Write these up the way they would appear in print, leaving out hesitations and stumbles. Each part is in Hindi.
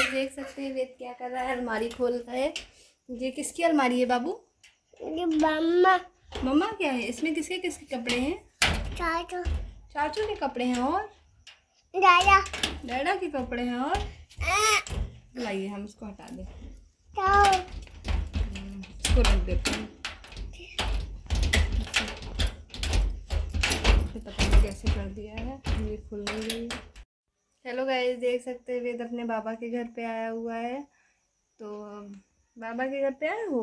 गाइस देख सकते हैं वेद क्या कर रहा है, अलमारी खोल रहा है। ये किसकी अलमारी है बाबू? ये मम्मा। मम्मा क्या है इसमें? किसके किसके कपड़े हैं? चाचू। चाचू के कपड़े हैं और दादा। डैडा के कपड़े हैं और लाइए हम इसको हटा दें। इसको रख देते हैं। पता नहीं कैसे कर दिया है, ये खुल नहीं रही है। हेलो गाइस देख सकते हैं वेद अपने बाबा के घर पे आया हुआ है। तो बाबा के घर पे आए हो?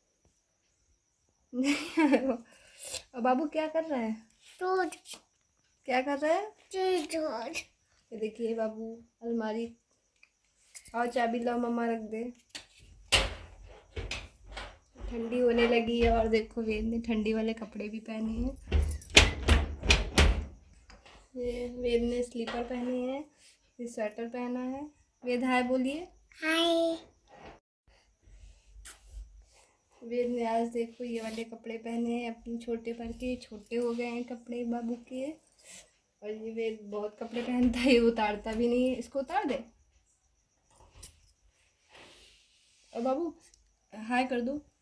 नहीं आए हो? और बाबू क्या कर रहा है? दूध। क्या कर रहा है? दूध। ये देखिए बाबू अलमारी, और चाबी लाओ मम्मा रख दे। ठंडी होने लगी है और देखो वेद ने ठंडी वाले कपड़े भी पहने हैं। ये वेद ने स्लीपर पहने हैं, ये स्वेटर पहना है। वेद हाय बोलिए। हाय। वेद ने आज देखो ये वाले कपड़े पहने हैं अपने छोटे पर के। छोटे हो गए हैं कपड़े बाबू के। और ये वेद बहुत कपड़े पहनता है, ये उतारता भी नहीं है। इसको उतार दे। और बाबू हाय कर दो।